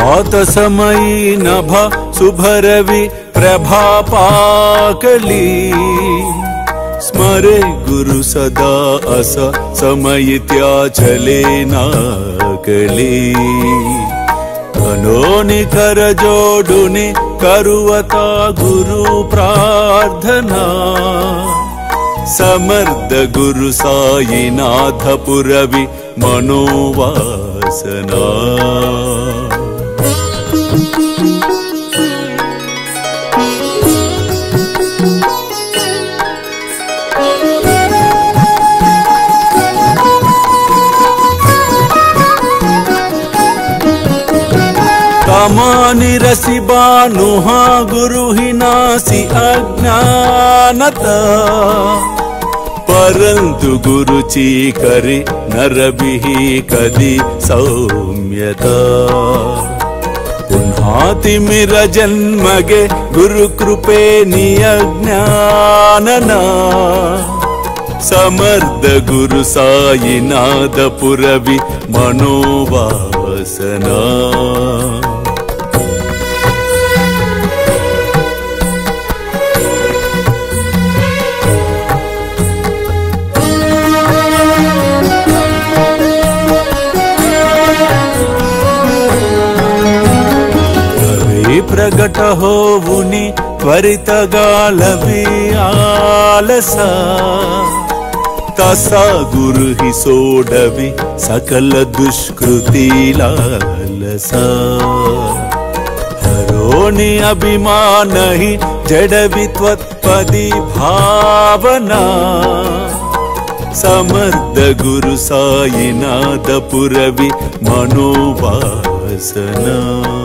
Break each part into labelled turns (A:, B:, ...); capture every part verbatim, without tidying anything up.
A: भात समयी नभ शुभरवि प्रभापाकली स्मरे गुरु सदा अस समयित्या चले नाकली कनोनि कर जोडुनि करुवता गुरु प्रार्थना समर्थ गुरु साईनाथ पुरवि मनोवासना कामानि रसि बानुहा गुरु ही नासी अज्ञानता परंतु गुरु चीकरि नरबिहि कदि सौम्यता पुन्हातिमिर जन्मगे गुरु कृपे नियज्ञानना समर्थ गुरु साईनाथ पुरवि मनोवासना प्रगट होवुनि त्वरित गालवि आलसा तसा गुरु ही सोडवि सकल दुष्कृति लालसा हरोनि अभिमान ही जडवि त्वत्पदि भावना समर्थ गुरु साईनाथ पुरवि मनोवासना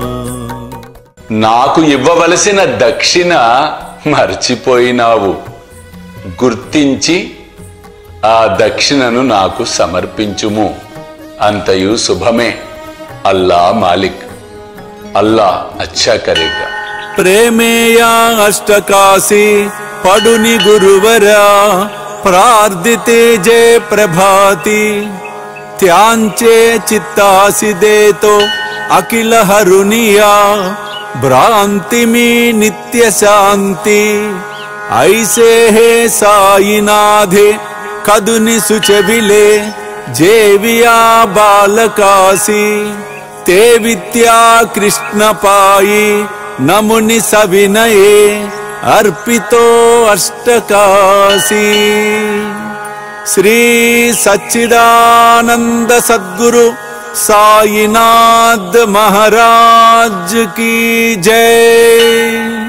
B: నాకు ఇవ్వవలసిన దక్షిణ మర్చిపోయినావు గుర్తించి ఆ దక్షిణను నాకు సమర్పించుము అంతయు శుభమే అల్లా మాలిక్ అల్లా అచ్చా కరేగా
A: ప్రేమేయా అష్టకాసి పడుని గురువరా ప్రార్థితే జయ ప్రభాతి త్యాంచే చిత్తాసి దేతో अखिल हरुनिया भ्रांति में नित्य शांति ऐसे है साईनाथे कदुनि सुचविले जेविया बालकासी ते विद्या कृष्ण पाई नमुनि सविनये अर्पितो अष्टकासी श्री सच्चिदानंद सद्गुरु साईनाथ महाराज की जय।